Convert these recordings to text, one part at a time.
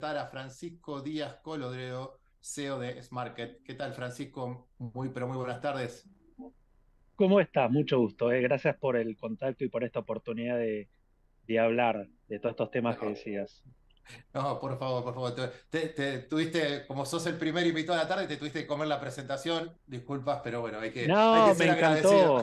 presentar a Francisco Díaz Colodrero, CEO de Smarket. ¿Qué tal, Francisco? Muy, pero muy buenas tardes. ¿Cómo estás? Mucho gusto. Gracias por el contacto y por esta oportunidad de hablar de todos estos temas que No, decías. no, por favor, por favor. Tuviste, como sos el primer invitado de la tarde, te tuviste que comer la presentación. Disculpas, pero bueno, hay que No, ser agradecido.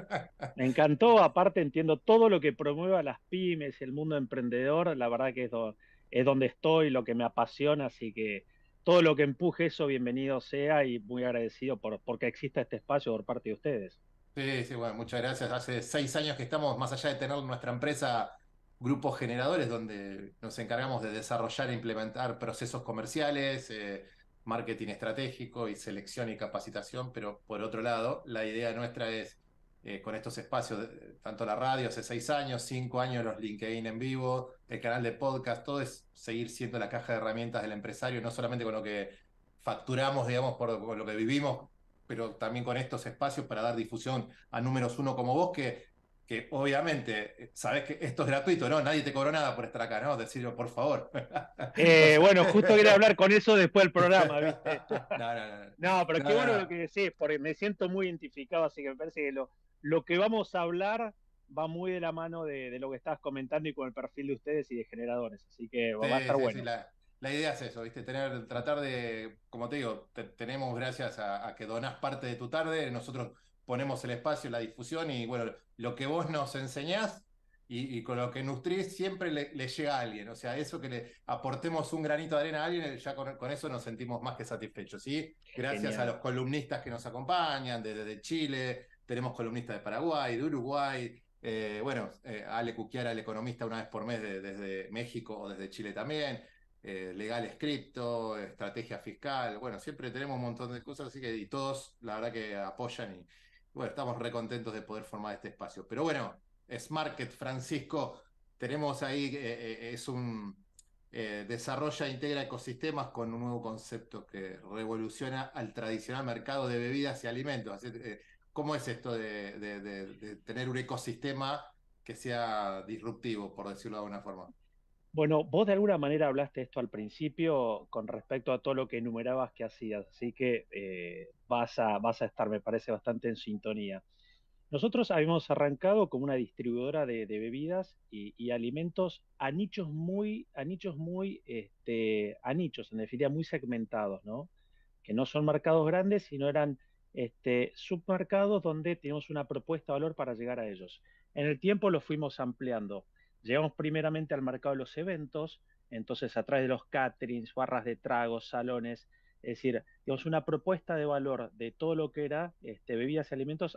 me encantó. Aparte entiendo todo lo que promueva las pymes y el mundo emprendedor. La verdad que es donde estoy, lo que me apasiona, así que todo lo que empuje eso, bienvenido sea y muy agradecido porque exista este espacio por parte de ustedes. Sí, sí, bueno, muchas gracias. Hace 6 años que estamos, más allá de tener nuestra empresa, grupos generadores, donde nos encargamos de desarrollar e implementar procesos comerciales, marketing estratégico y selección y capacitación, pero por otro lado, la idea nuestra es, con estos espacios, tanto la radio hace 6 años, 5 años los LinkedIn en vivo, el canal de podcast, todo es seguir siendo la caja de herramientas del empresario, no solamente con lo que facturamos, digamos, por lo que vivimos, pero también con estos espacios para dar difusión a números uno como vos, que obviamente sabés que esto es gratuito, ¿no? Nadie te cobró nada por estar acá, ¿no? Decirlo, por favor. O sea, Bueno, justo quería hablar con eso después del programa, ¿viste? no, no, no, No, pero qué no, bueno lo que no. decís, porque me siento muy identificado, así que me parece que lo que vamos a hablar va muy de la mano de lo que estabas comentando y con el perfil de ustedes y de generadores, así que va a Sí, estar sí, sí, bueno. la idea es eso, ¿viste? Tratar de, como te digo, tenemos gracias a que donás parte de tu tarde, nosotros ponemos el espacio, la difusión y bueno, lo que vos nos enseñás y con lo que nutrís siempre le llega a alguien, o sea, eso que le aportemos un granito de arena a alguien, ya con eso nos sentimos más que satisfechos, ¿sí? Gracias a Genial. los columnistas que nos acompañan desde Chile, tenemos columnistas de Paraguay, de Uruguay. Bueno, Ale Cuquiara, el economista, una vez por mes desde México o desde Chile también. Legal Escripto, estrategia fiscal. Bueno, siempre tenemos un montón de cosas, así que y todos, la verdad, que apoyan y bueno, estamos recontentos de poder formar este espacio. Pero bueno, Smarket, Francisco, tenemos ahí, es un. Desarrolla e integra ecosistemas con un nuevo concepto que revoluciona al tradicional mercado de bebidas y alimentos. Así, ¿cómo es esto de tener un ecosistema que sea disruptivo, por decirlo de alguna forma? Bueno, vos de alguna manera hablaste esto al principio con respecto a todo lo que enumerabas que hacías, así que vas a estar, me parece, bastante en sintonía. Nosotros habíamos arrancado como una distribuidora de bebidas y alimentos a nichos, en definitiva, muy segmentados, ¿no? Que no son mercados grandes, sino eran submercados donde teníamos una propuesta de valor para llegar a ellos. En el tiempo lo fuimos ampliando. Llegamos primeramente al mercado de los eventos, entonces a través de los caterings, barras de tragos, salones, es decir, digamos una propuesta de valor de todo lo que era bebidas y alimentos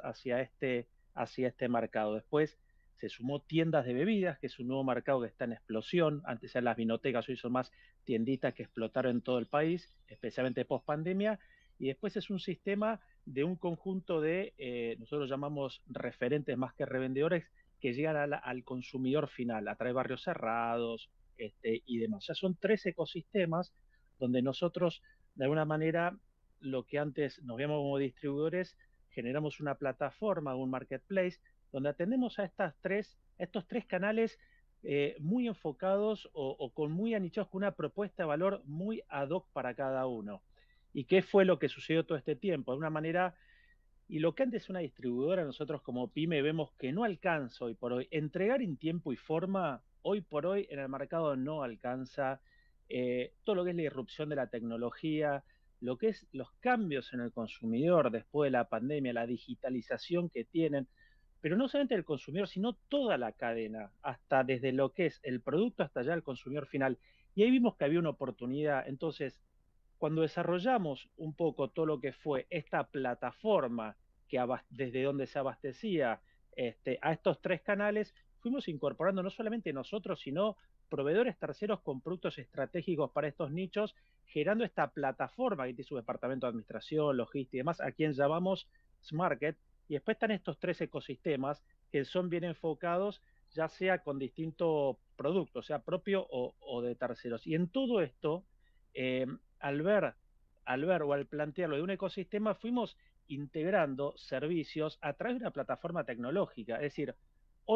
hacia este mercado. Después se sumó tiendas de bebidas, que es un nuevo mercado que está en explosión. Antes eran las vinotecas, hoy son más tienditas que explotaron en todo el país, especialmente post pandemia. Y después es un sistema de un conjunto nosotros llamamos referentes más que revendedores, que llegan al consumidor final a través de barrios cerrados y demás. Ya son tres ecosistemas donde nosotros, de alguna manera, lo que antes nos veíamos como distribuidores, generamos una plataforma, un marketplace, donde atendemos estos tres canales muy enfocados o con muy anichados, con una propuesta de valor muy ad hoc para cada uno. ¿Y qué fue lo que sucedió todo este tiempo? De una manera, y lo que antes una distribuidora, nosotros como pyme vemos que no alcanza hoy por hoy. Entregar en tiempo y forma, hoy por hoy en el mercado no alcanza. Todo lo que es la irrupción de la tecnología, lo que es los cambios en el consumidor después de la pandemia, la digitalización que tienen, pero no solamente el consumidor, sino toda la cadena, hasta desde lo que es el producto hasta allá el consumidor final. Y ahí vimos que había una oportunidad. Entonces, cuando desarrollamos un poco todo lo que fue esta plataforma desde donde se abastecía a estos tres canales, fuimos incorporando no solamente nosotros, sino proveedores terceros con productos estratégicos para estos nichos, generando esta plataforma que tiene su departamento de administración, logística y demás, a quien llamamos Smarket, y después están estos tres ecosistemas que son bien enfocados, ya sea con distintos productos, sea propio o de terceros. Y en todo esto, eh, al ver, al ver o al plantearlo de un ecosistema, fuimos integrando servicios a través de una plataforma tecnológica. Es decir, hoy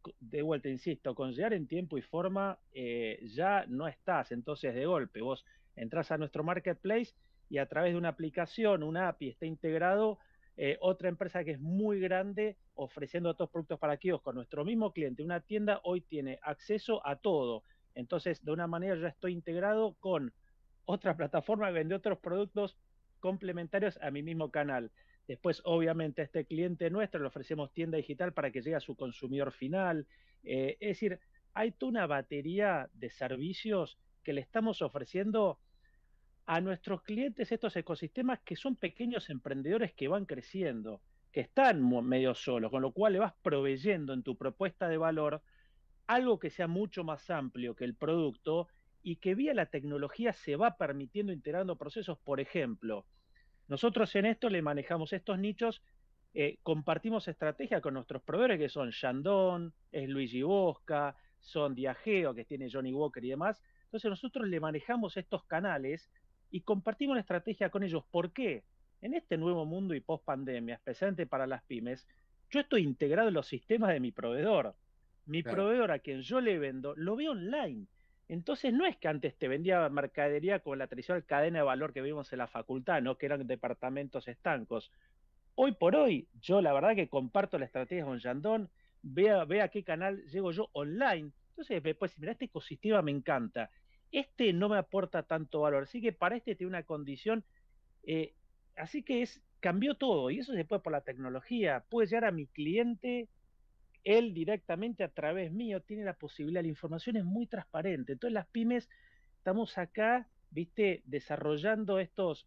de vuelta, insisto, con llegar en tiempo y forma ya no estás. Entonces, de golpe, vos entras a nuestro marketplace y a través de una aplicación, una API, está integrado otra empresa que es muy grande ofreciendo otros productos para kioscos. Con nuestro mismo cliente, una tienda hoy tiene acceso a todo. Entonces, de una manera ya estoy integrado con otra plataforma que vende otros productos complementarios a mi mismo canal. Después, obviamente, a este cliente nuestro le ofrecemos tienda digital para que llegue a su consumidor final. Es decir, hay toda una batería de servicios que le estamos ofreciendo a nuestros clientes, estos ecosistemas que son pequeños emprendedores que van creciendo, que están medio solos, con lo cual le vas proveyendo en tu propuesta de valor algo que sea mucho más amplio que el producto y que vía la tecnología se va permitiendo integrando procesos. Por ejemplo, nosotros en esto le manejamos estos nichos, compartimos estrategia con nuestros proveedores que son Shandong, es Luigi Bosca, son Diageo, que tiene Johnny Walker y demás. Entonces nosotros le manejamos estos canales y compartimos la estrategia con ellos. ¿Por qué? En este nuevo mundo y post pandemia, especialmente para las pymes, yo estoy integrado en los sistemas de mi proveedor. Mi Claro. proveedor a quien yo le vendo lo veo online. Entonces no es que antes te vendía mercadería con la tradicional cadena de valor que vimos en la facultad, ¿no? Que eran departamentos estancos. Hoy por hoy, yo la verdad que comparto la estrategia con Yandón, vea a qué canal llego yo online. Entonces después, mira, este ecosistema me encanta. Este no me aporta tanto valor, así que para este tiene una condición, eh, así que cambió todo, y eso se puede por la tecnología, puede llegar a mi cliente él directamente a través mío tiene la posibilidad, la información es muy transparente. Entonces las pymes estamos acá, viste, desarrollando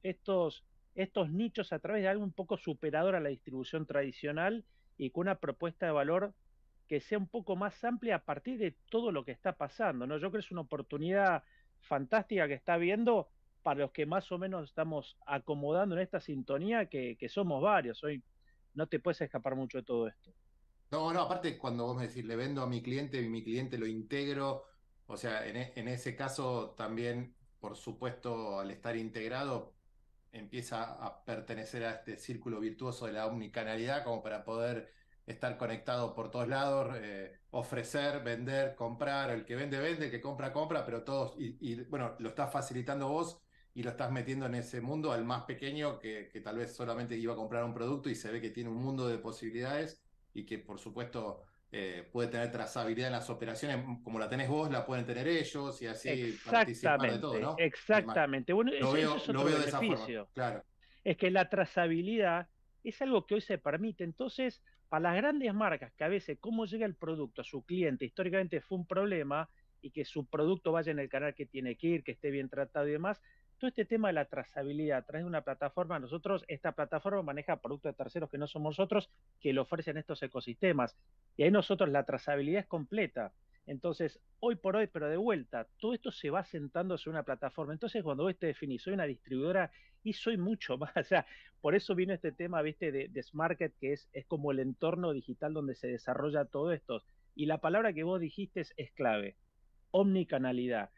estos nichos a través de algo un poco superador a la distribución tradicional y con una propuesta de valor que sea un poco más amplia a partir de todo lo que está pasando, ¿no? Yo creo que es una oportunidad fantástica que está viendo para los que más o menos estamos acomodando en esta sintonía, que somos varios. Hoy no te puedes escapar mucho de todo esto. No, no, aparte cuando vos me decís, le vendo a mi cliente y mi cliente lo integro, o sea, en ese caso también, por supuesto, al estar integrado, empieza a pertenecer a este círculo virtuoso de la omnicanalidad como para poder estar conectado por todos lados, ofrecer, vender, comprar, el que vende, vende, el que compra, compra, pero todos, bueno, lo estás facilitando vos y lo estás metiendo en ese mundo al más pequeño que tal vez solamente iba a comprar un producto y se ve que tiene un mundo de posibilidades y que por supuesto puede tener trazabilidad en las operaciones, como la tenés vos, la pueden tener ellos y así participar de todo, Exactamente, ¿no? exactamente. Bueno, eso es Lo otro veo de esa forma, beneficio. claro. Es que la trazabilidad es algo que hoy se permite. Entonces, para las grandes marcas, que a veces cómo llega el producto a su cliente históricamente fue un problema y que su producto vaya en el canal que tiene que ir, que esté bien tratado y demás, todo este tema de la trazabilidad a través de una plataforma, nosotros, esta plataforma maneja productos de terceros que no somos nosotros, que lo ofrecen estos ecosistemas. Y ahí nosotros la trazabilidad es completa. Entonces, hoy por hoy, pero de vuelta, todo esto se va sentando sobre una plataforma. Entonces, cuando vos te definís, soy una distribuidora y soy mucho más. O sea, por eso vino este tema, viste, de Smarket, que es como el entorno digital donde se desarrolla todo esto. Y la palabra que vos dijiste es clave, omnicanalidad.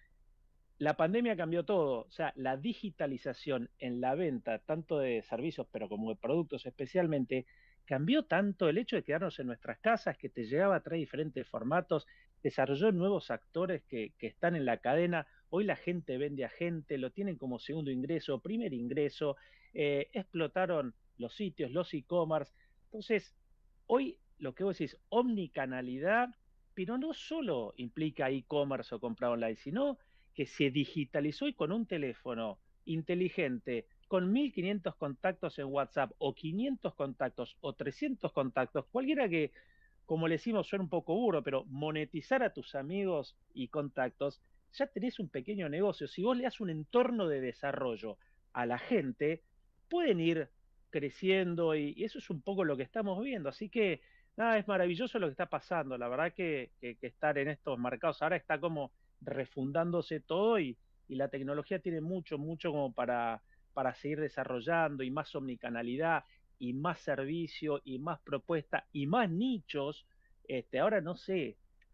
La pandemia cambió todo, o sea, la digitalización en la venta, tanto de servicios, pero como de productos especialmente, cambió tanto el hecho de quedarnos en nuestras casas, que te llegaba a traer diferentes formatos, desarrolló nuevos actores que están en la cadena. Hoy la gente vende a gente, lo tienen como segundo ingreso, primer ingreso, explotaron los sitios, los e-commerce. Entonces, hoy lo que vos decís, omnicanalidad, pero no solo implica e-commerce o comprar online, sino que se digitalizó y con un teléfono inteligente, con 1500 contactos en WhatsApp o 500 contactos o 300 contactos, cualquiera que, como le decimos, suena un poco burro, pero monetizar a tus amigos y contactos, ya tenés un pequeño negocio. Si vos le das un entorno de desarrollo a la gente, pueden ir creciendo y eso es un poco lo que estamos viendo. Así que nada, es maravilloso lo que está pasando. La verdad que estar en estos mercados ahora está como refundándose todo y la tecnología tiene mucho, mucho como para seguir desarrollando y más omnicanalidad y más servicio y más propuesta y más nichos. Ahora no sé,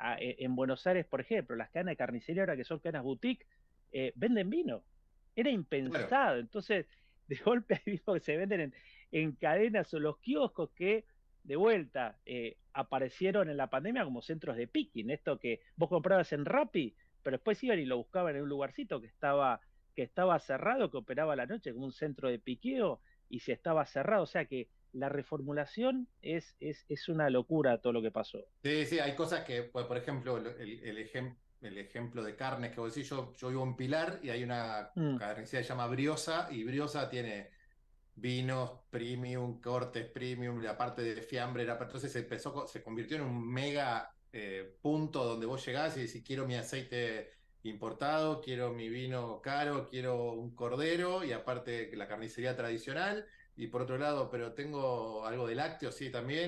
en Buenos Aires, por ejemplo, las cadenas de carnicería ahora que son cadenas boutique, venden vino. Era Claro. impensado. Entonces, de golpe hay vinos que se venden en cadenas o los kioscos que de vuelta, aparecieron en la pandemia como centros de picking, esto que vos comprabas en Rappi, pero después iban y lo buscaban en un lugarcito que estaba cerrado, que operaba a la noche como un centro de piqueo, y si estaba cerrado, o sea que la reformulación es una locura todo lo que pasó. Sí, sí, hay cosas que, pues, por ejemplo, el ejemplo de carnes que vos decís, yo vivo en Pilar y hay una Mm. carnicería que se llama Briosa y Briosa tiene vinos premium, cortes premium, la parte de fiambre, entonces se convirtió en un mega punto donde vos llegás y decís, quiero mi aceite importado, quiero mi vino caro, quiero un cordero y aparte la carnicería tradicional. Y por otro lado, pero tengo algo de lácteos, sí, también,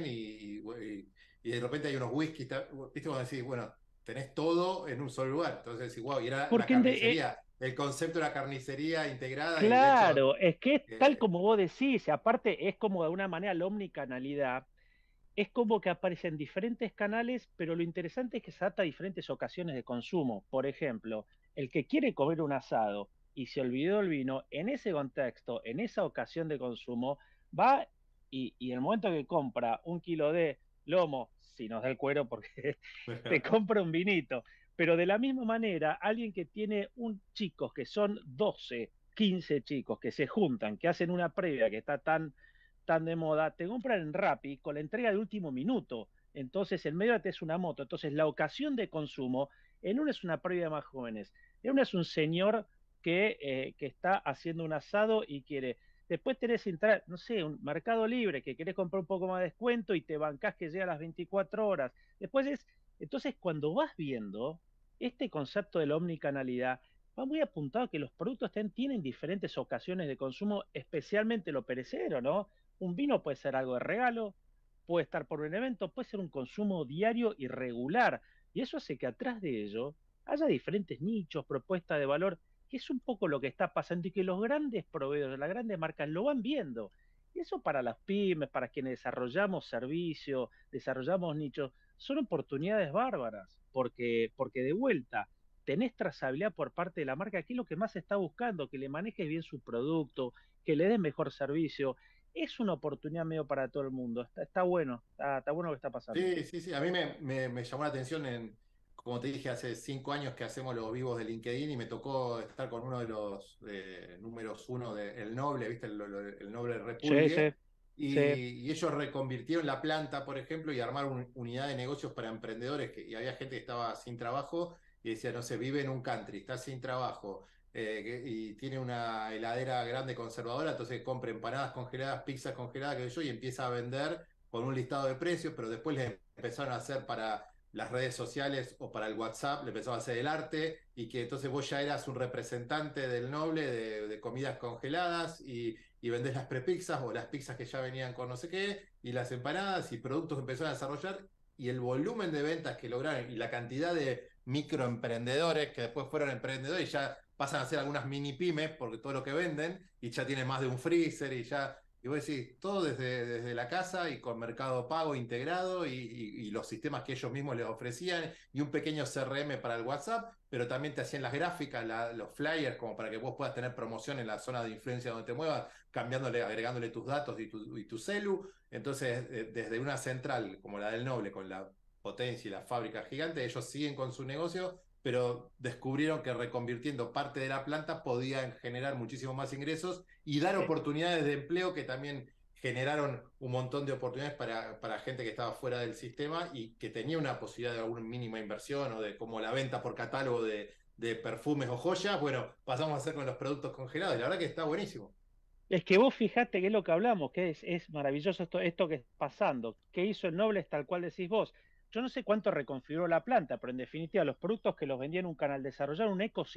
y de repente hay unos whisky, viste, cuando decís, bueno, tenés todo en un solo lugar. Entonces decís, wow, y era la Porque carnicería, el concepto de la carnicería integrada y el hecho claro, es que es tal eh, como vos decís, aparte es como de una manera la omnicanalidad, es como que aparecen diferentes canales, pero lo interesante es que se adapta a diferentes ocasiones de consumo. Por ejemplo, el que quiere comer un asado y se olvidó el vino, en ese contexto, en esa ocasión de consumo, va y en el momento que compra un kilo de lomo, si nos da el cuero porque te compra un vinito, pero de la misma manera, alguien que tiene un chicos que son 12, 15 chicos que se juntan, que hacen una previa que está tan de moda, te compran en Rappi con la entrega de último minuto. Entonces, en medio te es una moto. Entonces, la ocasión de consumo, en una es una previa de más jóvenes, en una es un señor que está haciendo un asado y quiere. Después tenés entrar, no sé, un mercado libre que querés comprar un poco más de descuento y te bancás que llega a las 24 horas. Después es, entonces, cuando vas viendo este concepto de la omnicanalidad, va muy apuntado a que los productos tienen diferentes ocasiones de consumo, especialmente lo perecedero, ¿no? Un vino puede ser algo de regalo, puede estar por un evento, puede ser un consumo diario y regular. Y eso hace que atrás de ello haya diferentes nichos, propuestas de valor, que es un poco lo que está pasando y que los grandes proveedores, las grandes marcas lo van viendo. Y eso para las pymes, para quienes desarrollamos servicios, desarrollamos nichos, son oportunidades bárbaras, porque de vuelta tenés trazabilidad por parte de la marca, que es lo que más se está buscando, que le manejes bien su producto, que le des mejor servicio, es una oportunidad medio para todo el mundo. Está bueno, está bueno lo que está pasando. Sí, sí, sí. A mí me llamó la atención como te dije, hace 5 años que hacemos los vivos de LinkedIn y me tocó estar con uno de los números uno de El Noble, ¿viste? El Noble Sí, sí, Repulgue. sí. Y ellos reconvirtieron la planta, por ejemplo, y armaron unidad de negocios para emprendedores. Y había gente que estaba sin trabajo y decía, no sé, vive en un country, está sin trabajo. Y tiene una heladera grande conservadora, entonces compra empanadas congeladas, pizzas congeladas, que yo, y empieza a vender con un listado de precios, pero después le empezaron a hacer para las redes sociales o para el WhatsApp, le empezaron a hacer el arte y que entonces vos ya eras un representante del Noble de comidas congeladas y vendés las prepizzas o las pizzas que ya venían con no sé qué y las empanadas y productos que empezaron a desarrollar y el volumen de ventas que lograron y la cantidad de microemprendedores que después fueron emprendedores y ya pasan a ser algunas mini pymes porque todo lo que venden y ya tienen más de un freezer y ya y vos decís, todo desde la casa y con Mercado Pago integrado y los sistemas que ellos mismos les ofrecían y un pequeño CRM para el WhatsApp, pero también te hacían las gráficas, los flyers, como para que vos puedas tener promoción en la zona de influencia donde te muevas, cambiándole, agregándole tus datos y tu celu. Entonces, desde una central como la del Noble, con la potencia y la fábrica gigante, ellos siguen con su negocio, pero descubrieron que reconvirtiendo parte de la planta podían generar muchísimo más ingresos y dar Eh, oportunidades de empleo que también generaron un montón de oportunidades para gente que estaba fuera del sistema y que tenía una posibilidad de alguna mínima inversión o de como la venta por catálogo de perfumes o joyas. Bueno, pasamos a hacer con los productos congelados y la verdad que está buenísimo. Es que vos fijate que es lo que hablamos, que es maravilloso esto que está pasando. ¿Qué hizo el Noble? Es tal cual decís vos. Yo no sé cuánto reconfiguró la planta, pero en definitiva los productos que los vendían en un canal desarrollaron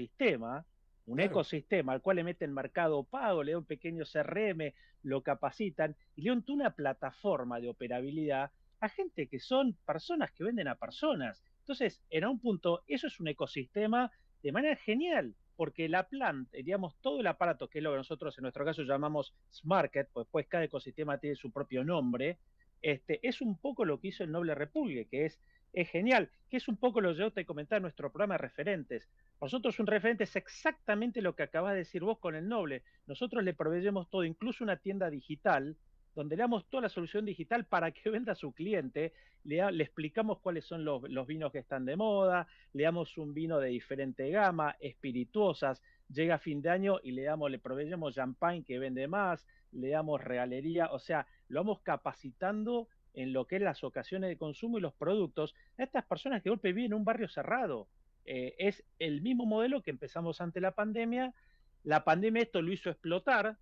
un Claro. ecosistema al cual le meten mercado pago, le dan un pequeño CRM, lo capacitan y le dan una plataforma de operabilidad a gente que son personas que venden a personas. Entonces, en un punto, eso es un ecosistema de manera genial, porque la planta, digamos, todo el aparato, que es lo que nosotros en nuestro caso llamamos SmartCat, pues cada ecosistema tiene su propio nombre, es un poco lo que hizo el Noble República, que es genial, que es un poco lo que yo te comentaba en nuestro programa de referentes. Nosotros un referente es exactamente lo que acabas de decir vos con el Noble. Nosotros le proveemos todo, incluso una tienda digital donde le damos toda la solución digital para que venda a su cliente, le explicamos cuáles son los vinos que están de moda, le damos un vino de diferente gama, espirituosas, llega a fin de año y le proveemos champagne que vende más, le damos regalería, o sea, lo vamos capacitando en lo que es las ocasiones de consumo y los productos a estas personas que de golpe viven en un barrio cerrado. Es el mismo modelo que empezamos ante la pandemia. La pandemia esto lo hizo explotar,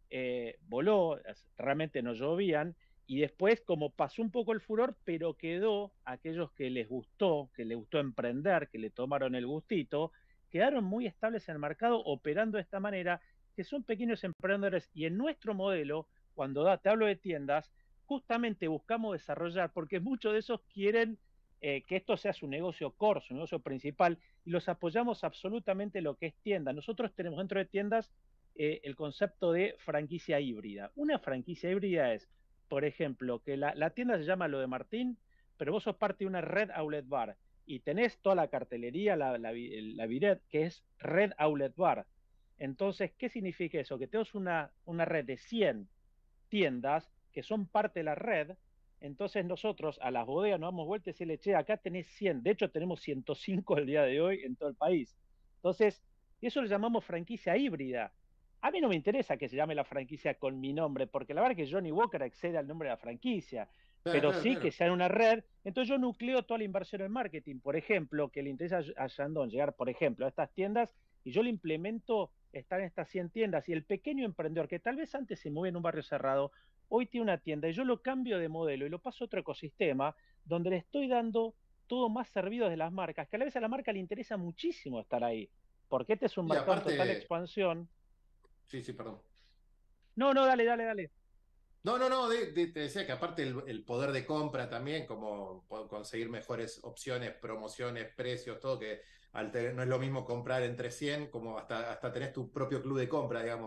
voló, realmente no llovían, y después como pasó un poco el furor, pero quedó aquellos que les gustó emprender, que le tomaron el gustito, quedaron muy estables en el mercado operando de esta manera, que son pequeños emprendedores, y en nuestro modelo, cuando te hablo de tiendas, justamente buscamos desarrollar, porque muchos de esos quieren que esto sea su negocio core, su negocio principal, y los apoyamos absolutamente lo que es tienda. Nosotros tenemos dentro de tiendas el concepto de franquicia híbrida. Una franquicia híbrida es, por ejemplo, que la tienda se llama Lo de Martín, pero vos sos parte de una red outlet bar y tenés toda la cartelería, la viret, que es red outlet bar. Entonces, ¿qué significa eso? Que tenemos una red de 100 tiendas que son parte de la red. Entonces nosotros a las bodegas nos damos vueltas y decirle, che, acá tenés 100, de hecho tenemos 105 el día de hoy en todo el país. Entonces, eso le llamamos franquicia híbrida. A mí no me interesa que se llame la franquicia con mi nombre, porque la verdad es que Johnny Walker excede al nombre de la franquicia, Claro, pero claro, sí que claro. sea en una red. Entonces yo nucleo toda la inversión en marketing, por ejemplo, que le interesa a Shandon llegar, por ejemplo, a estas tiendas, y yo le implemento estar en estas 100 tiendas, y el pequeño emprendedor que tal vez antes se movía en un barrio cerrado, hoy tiene una tienda y yo lo cambio de modelo y lo paso a otro ecosistema donde le estoy dando todo más servido de las marcas, que a la vez a la marca le interesa muchísimo estar ahí, porque este es un Y mercado en total aparte, expansión. sí, sí, perdón. No, no, dale, dale, dale. No, no, no, te decía que aparte el poder de compra también, como conseguir mejores opciones, promociones, precios, todo, que no es lo mismo comprar entre 100 como hasta tenés tu propio club de compra, digamos,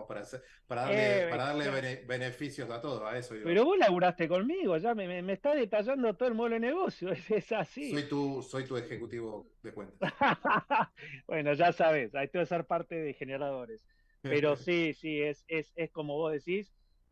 para darle Claro. beneficios a todo, a eso Pero digo. vos laburaste conmigo, ya me está detallando todo el modelo de negocio, es así. Soy tu ejecutivo de cuentas. Bueno, ya sabes, hay que ser parte de generadores. Pero sí, sí, es como vos decís,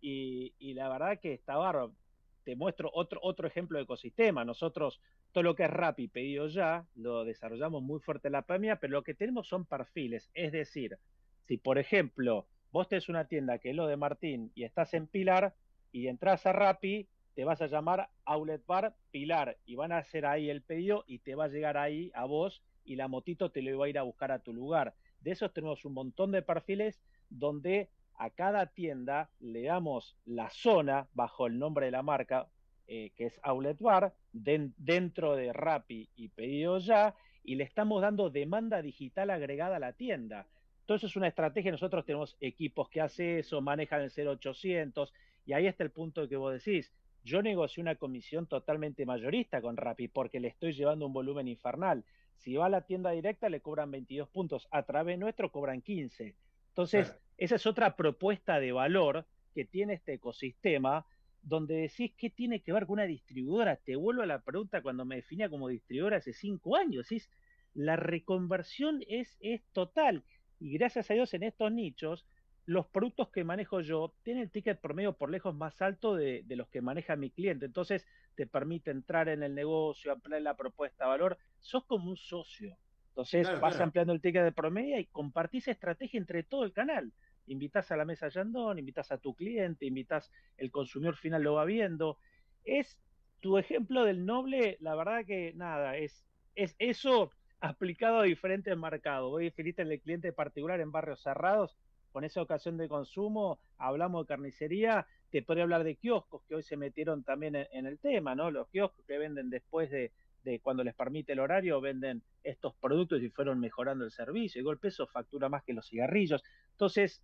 y la verdad que está bárbaro. Te muestro otro ejemplo de ecosistema. Nosotros, todo lo que es Rappi, pedido ya, lo desarrollamos muy fuerte en la pandemia, pero lo que tenemos son perfiles. Es decir, si por ejemplo vos tenés una tienda que es lo de Martín y estás en Pilar y entras a Rappi, te vas a llamar Outlet Bar Pilar y van a hacer ahí el pedido y te va a llegar ahí a vos y la motito te lo va a ir a buscar a tu lugar. De esos tenemos un montón de perfiles donde a cada tienda le damos la zona bajo el nombre de la marca, que es Outlet Bar, dentro de Rappi y Pedido Ya, y le estamos dando demanda digital agregada a la tienda. Entonces es una estrategia, nosotros tenemos equipos que hacen eso, manejan el 0800, y ahí está el punto que vos decís. Yo negocié una comisión totalmente mayorista con Rappi porque le estoy llevando un volumen infernal. Si va a la tienda directa le cobran 22 puntos, a través nuestro cobran 15. Entonces, Claro. esa es otra propuesta de valor que tiene este ecosistema, donde decís qué tiene que ver con una distribuidora. Te vuelvo a la pregunta cuando me definía como distribuidora hace 5 años. Decís, la reconversión es total. Y gracias a Dios en estos nichos, los productos que manejo yo tienen el ticket promedio por lejos más alto de los que maneja mi cliente. Entonces, te permite entrar en el negocio, ampliar la propuesta de valor. Sos como un socio. Entonces, Claro, vas claro. ampliando el ticket de promedio y compartís estrategia entre todo el canal. Invitas a la mesa Yandón, invitas a tu cliente, invitas, el consumidor final lo va viendo. Es tu ejemplo del noble, la verdad que nada, es eso aplicado a diferentes mercados. Vos definiste en el cliente particular en barrios cerrados, con esa ocasión de consumo, hablamos de carnicería, te podría hablar de kioscos que hoy se metieron también en el tema, ¿no? Los kioscos que venden después de cuando les permite el horario, venden estos productos y fueron mejorando el servicio. Y golpe eso factura más que los cigarrillos. Entonces,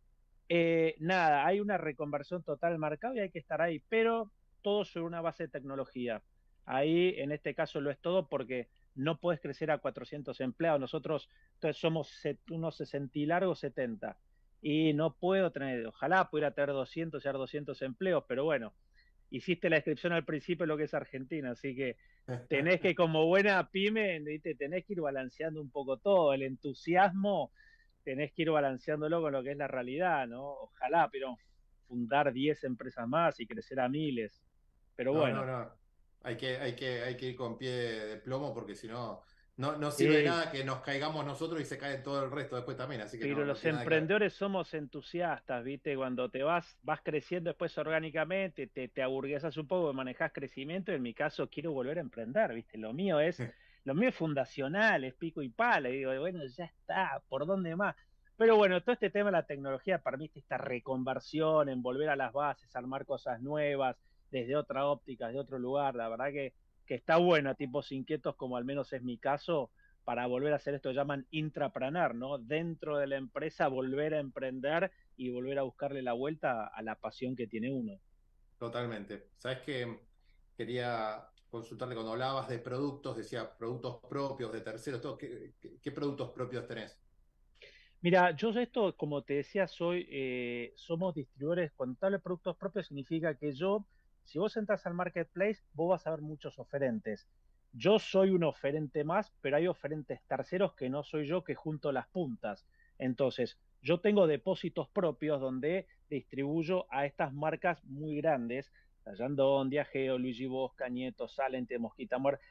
nada, hay una reconversión total al mercado y hay que estar ahí, pero todo sobre una base de tecnología. Ahí, en este caso, lo es todo porque no puedes crecer a 400 empleados. Nosotros entonces, somos unos 60 y largos 70. Y no puedo tener, ojalá pudiera tener 200 y 200 empleos, pero bueno, hiciste la descripción al principio de lo que es Argentina, así que tenés que, como buena pyme, ¿viste? Tenés que ir balanceando un poco todo, el entusiasmo, tenés que ir balanceándolo con lo que es la realidad, ¿no? Ojalá, pero fundar 10 empresas más y crecer a miles. Pero No, no, bueno, no. Hay que ir con pie de plomo porque si no, no sirve de sí, nada que nos caigamos nosotros y se cae todo el resto después también. Así que pero no los tiene nada que ver. emprendedores somos entusiastas, ¿viste? Cuando vas creciendo después orgánicamente, te aburguesas un poco, manejas crecimiento. En mi caso, quiero volver a emprender, ¿viste? Lo mío es fundacional, es pico y pala. Y digo, bueno, ya está, ¿por dónde más? Pero bueno, todo este tema de la tecnología permite esta reconversión, en volver a las bases, armar cosas nuevas, desde otra óptica, desde otro lugar. La verdad que está bueno a tipos inquietos, como al menos es mi caso, para volver a hacer esto que llaman intraprenar, ¿no? Dentro de la empresa volver a emprender y volver a buscarle la vuelta a la pasión que tiene uno. Totalmente. ¿Sabes qué? Quería consultarte cuando hablabas de productos, decía productos propios, de terceros, todo. ¿Qué productos propios tenés? Mira, yo esto, como te decía, somos distribuidores. Cuando te hablo de productos propios, significa que si vos entras al marketplace, vos vas a ver muchos oferentes. Yo soy un oferente más, pero hay oferentes terceros que no soy yo, que junto las puntas. Entonces, yo tengo depósitos propios donde distribuyo a estas marcas muy grandes, Yandón, Diageo, Luigi Bosca, Nieto, Salente, Mosquita Muerte,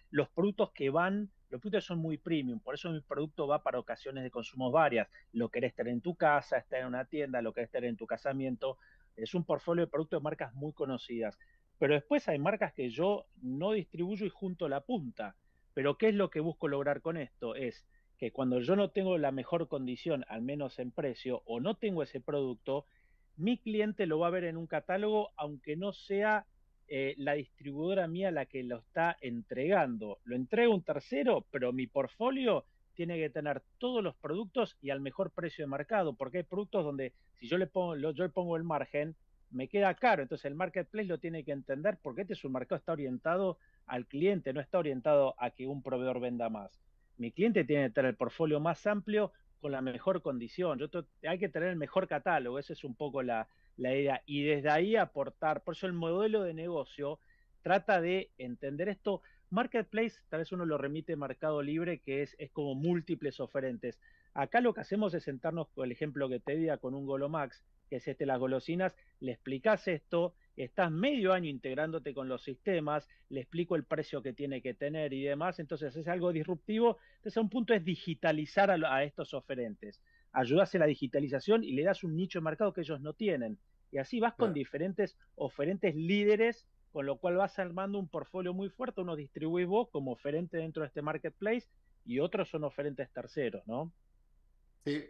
los productos son muy premium, por eso mi producto va para ocasiones de consumo varias. Lo querés tener en tu casa, estar en una tienda, lo querés tener en tu casamiento. Es un portfolio de productos de marcas muy conocidas. Pero después hay marcas que yo no distribuyo y junto la punta. Pero ¿qué es lo que busco lograr con esto? Es que cuando yo no tengo la mejor condición, al menos en precio, o no tengo ese producto, mi cliente lo va a ver en un catálogo, aunque no sea la distribuidora mía la que lo está entregando. Lo entrega un tercero, pero mi portfolio tiene que tener todos los productos y al mejor precio de mercado, porque hay productos donde si yo le pongo el margen, me queda caro. Entonces el marketplace lo tiene que entender porque este mercado está orientado al cliente, no está orientado a que un proveedor venda más. Mi cliente tiene que tener el portfolio más amplio con la mejor condición. Hay que tener el mejor catálogo, esa es un poco la idea. Y desde ahí aportar, por eso el modelo de negocio trata de entender esto. Marketplace, tal vez uno lo remite a Mercado Libre, que es como múltiples oferentes. Acá lo que hacemos es sentarnos con el ejemplo que te di con un Golomax, que es las golosinas, le explicas esto, estás medio año integrándote con los sistemas, le explico el precio que tiene que tener y demás, entonces es algo disruptivo. Entonces, a un punto es digitalizar a estos oferentes, ayudas en la digitalización y le das un nicho de mercado que ellos no tienen. Y así vas con Claro. diferentes oferentes líderes, con lo cual vas armando un portfolio muy fuerte. Uno distribuís vos como oferente dentro de este marketplace y otros son oferentes terceros, ¿no? Sí,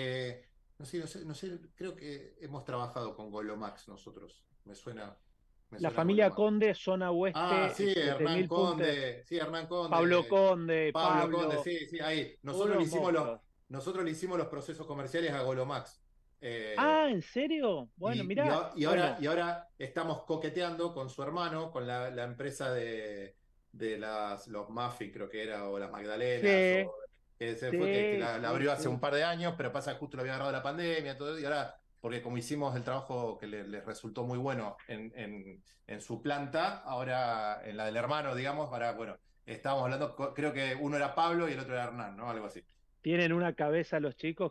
no sé, creo que hemos trabajado con Golomax nosotros. Me La suena familia Golomax. Conde, zona Ah, oeste, sí, Hernán 7000 puntos. Conde, sí, Hernán Pablo Conde, Conde, Pablo Conde, Pablo, sí, sí, ahí. Nosotros le unos hicimos los, monstruos. nosotros le hicimos los procesos comerciales a Golomax. Ah, ¿en serio? Bueno, Y, y mirá, a- y ahora, bueno, y ahora estamos coqueteando con su hermano, con la empresa de los Muffin, creo que era, o las Magdalenas, sí, o que se fue, que sí, la sí, abrió hace un sí. par de años, pero pasa que justo le había agarrado la pandemia, todo, y ahora, porque como hicimos el trabajo que les resultó muy bueno en su planta, ahora en la del hermano, digamos, ahora, bueno, estábamos hablando, creo que uno era Pablo y el otro era Hernán, ¿no? Algo así. Tienen una cabeza los chicos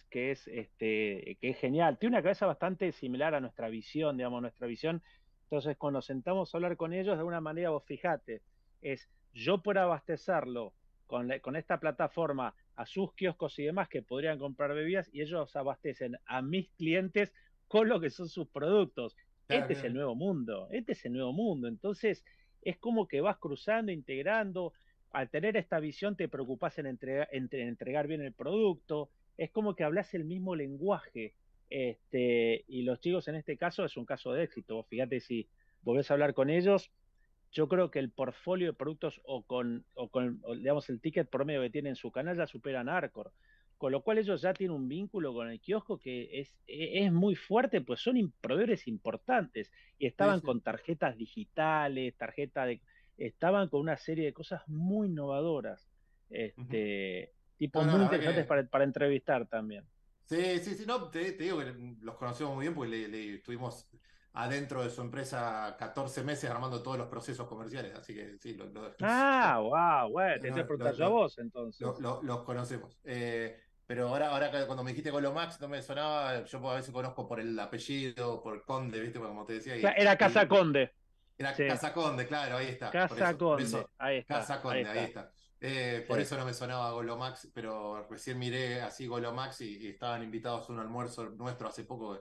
que es genial. Tiene una cabeza bastante similar a nuestra visión, digamos, nuestra visión. Entonces, cuando nos sentamos a hablar con ellos, de alguna manera, vos fijate, es yo por abastecerlo con esta plataforma a sus kioscos y demás que podrían comprar bebidas y ellos abastecen a mis clientes con lo que son sus productos. Claro, Este es el claro. nuevo mundo, este es el nuevo mundo. Entonces, es como que vas cruzando, integrando, al tener esta visión te preocupas en entregar bien el producto, es como que hablas el mismo lenguaje. Y los chicos en este caso es un caso de éxito. Fíjate si volvés a hablar con ellos, yo creo que el portfolio de productos digamos, el ticket promedio que tienen en su canal ya superan a Arcor. Con lo cual ellos ya tienen un vínculo con el kiosco que es muy fuerte, pues son proveedores importantes y Sí, estaban sí. con tarjetas digitales, estaban con una serie de cosas muy innovadoras, Ujú. tipos No, no, muy la verdad interesantes que para entrevistar también. sí, sí, sí, no, te digo que los conocemos muy bien porque estuvimos adentro de su empresa 14 meses armando todos los procesos comerciales, así que sí, Ah, wow, bueno, te voy a lo- preguntar lo- yo a lo- vos entonces. los conocemos. pero ahora cuando me dijiste Golomax no me sonaba, yo a veces conozco por el apellido, por Conde, ¿viste? Como te decía, Era Casa Conde, era sí, Casa Conde, claro, ahí está, Casa por Conde, eso, ahí está, Casa ahí Conde, ahí está, está. sí. Por eso no me sonaba Golomax, pero recién miré así Golomax y estaban invitados a un almuerzo nuestro hace poco.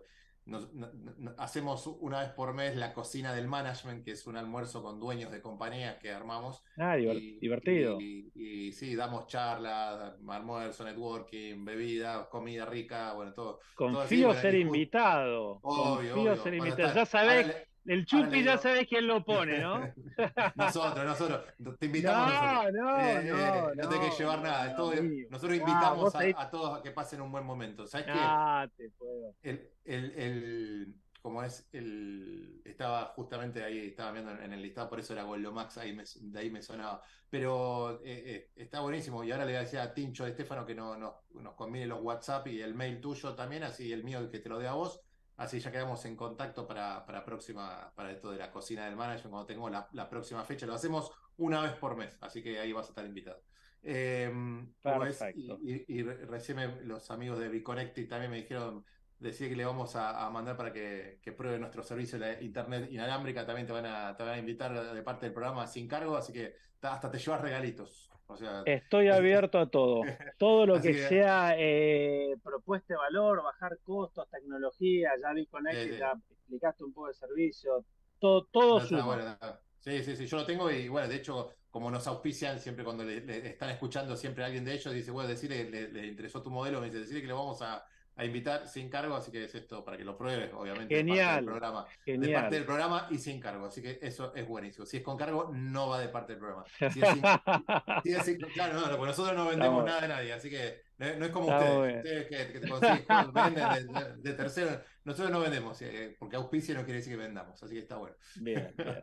Hacemos una vez por mes la cocina del management, que es un almuerzo con dueños de compañías que armamos. Ah, divertido. Y sí, damos charlas, almuerzo, networking, bebida, comida rica, bueno, todo así. Confío Bueno, ser y invitado, obvio, confío ser obvio, van a invitado. Ya estar. sabés, el Ahora le Chupi ya digo, sabés quién lo pone, ¿no? nosotros, te invitamos nosotros. No, no, no, No te hay que no, llevar no, nada. no, mínimo. Nosotros Ah, invitamos vos ahí, a todos a que pasen un buen momento. ¿Sabes qué? ah, te puedo. Como es estaba justamente ahí, estaba viendo en el listado, por eso era Golomax, de ahí me sonaba. Pero está buenísimo. Y ahora le decía a Tincho de Estefano que nos combine los WhatsApp y el mail tuyo también, así el mío que te lo dé a vos. Así ya quedamos en contacto para esto de la cocina del management, cuando tengo la próxima fecha. Lo hacemos una vez por mes, así que ahí vas a estar invitado. Eh, Como es, Perfecto. recién los amigos de Biconnected también me dijeron, decía que le vamos a mandar para que pruebe nuestro servicio de internet inalámbrica, también te van a invitar de parte del programa sin cargo, así que hasta te llevas regalitos. O sea, Estoy abierto a todo. Todo lo así que que sea propuesta de valor, bajar costos, tecnología, ya vi Connected, sí, ya explicaste un poco de servicio, todo no, está suma. bueno. Sí, sí, sí, yo lo tengo y bueno, de hecho, como nos auspician, siempre cuando le están escuchando, siempre alguien de ellos dice, bueno, decirle, le interesó tu modelo, me dice, decirle que le vamos a invitar sin cargo, así que es esto para que lo pruebes, obviamente, Genial, de parte genial. del programa y sin cargo, así que eso es buenísimo. Si es con cargo, no va de parte del programa. Si es sin, Sí, claro, no, porque nosotros no vendemos Estamos, nada de nadie, así que no es como estamos ustedes. bien. Ustedes que te consiguen cosas, venden de tercero. Nosotros no vendemos, porque auspicio no quiere decir que vendamos, así que está bueno. Bien, bien.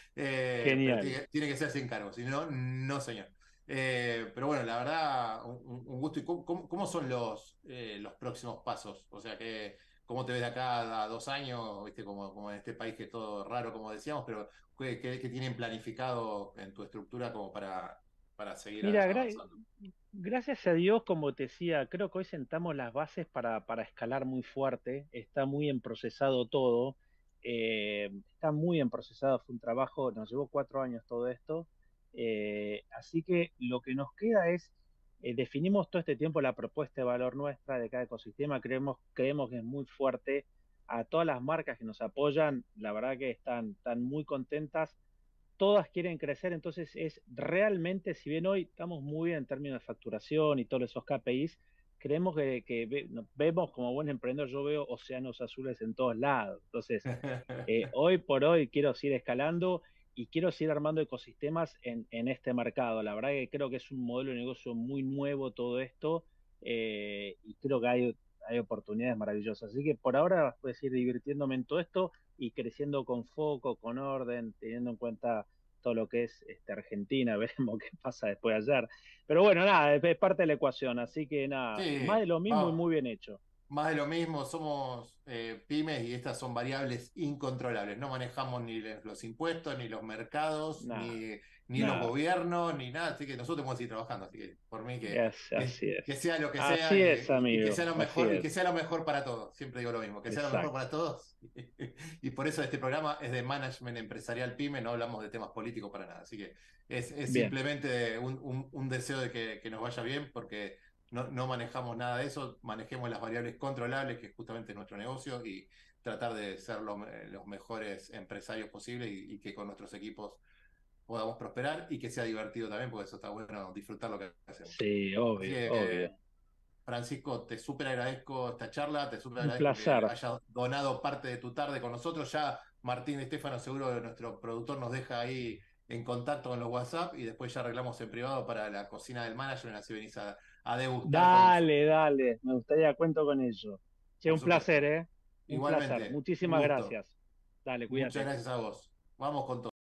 Pero Genial. tiene que ser sin cargo, si no, no, señor. Pero bueno, la verdad, un gusto. ¿Y cómo son los próximos pasos? O sea, ¿cómo te ves de acá a 2 años? ¿Viste? Como en este país que es todo raro, como decíamos, pero ¿qué tienen planificado en tu estructura como para seguir Mira, avanzando? gracias a Dios, como te decía, creo que hoy sentamos las bases para escalar muy fuerte. Está muy en procesado todo. Está muy en procesado. Fue un trabajo, nos llevó 4 años todo esto. Así que lo que nos queda es, definimos todo este tiempo la propuesta de valor nuestra de cada ecosistema. Creemos que es muy fuerte. A todas las marcas que nos apoyan, la verdad que están muy contentas, todas quieren crecer, entonces es realmente, si bien hoy estamos muy bien en términos de facturación y todos esos KPIs, creemos nos vemos como buen emprendedor, yo veo océanos azules en todos lados. Entonces, hoy por hoy quiero seguir escalando y quiero seguir armando ecosistemas en este mercado. La verdad que creo que es un modelo de negocio muy nuevo todo esto, y creo que hay oportunidades maravillosas. Así que por ahora voy a seguir divirtiéndome en todo esto y creciendo con foco, con orden, teniendo en cuenta todo lo que es Argentina. Veremos qué pasa después de ayer. Pero bueno, nada, es parte de la ecuación. Así que nada, más Sí, de lo mismo y vamos. muy bien hecho. Más de lo mismo, somos pymes y estas son variables incontrolables. No manejamos ni los impuestos, ni los mercados, Nada, ni los nada. gobiernos, ni nada. Así que nosotros podemos seguir trabajando. Así que por mí Así es. que sea lo que sea Así es, y que sea amigo. lo Así mejor, y que es. sea lo mejor para todos. Siempre digo lo mismo, que sea lo mejor para Exacto. todos. Y por eso este programa es de management empresarial pyme, no hablamos de temas políticos para nada. Así que es Bien. simplemente un deseo de que nos vaya bien, porque no manejamos nada de eso, manejemos las variables controlables, que es justamente nuestro negocio, y tratar de ser los mejores empresarios posibles y que con nuestros equipos podamos prosperar y que sea divertido también, porque eso está bueno, disfrutar lo que hacemos. Sí, Así obvio, que, obvio. Francisco, te súper agradezco esta charla, te súper Un agradezco que placer. hayas donado parte de tu tarde con nosotros. Ya Martín Estefano, seguro nuestro productor, nos deja ahí en contacto con los WhatsApp y después ya arreglamos en privado para la cocina del management, así venís a degustar con nosotros. Dale, dale. Me gustaría cuento con ello. Che, Por un placer, supuesto. ¿eh? Un placer. Igualmente, un Muchísimas gusto. gracias. Dale, Muchas cuídate. gracias a vos. Vamos con todo.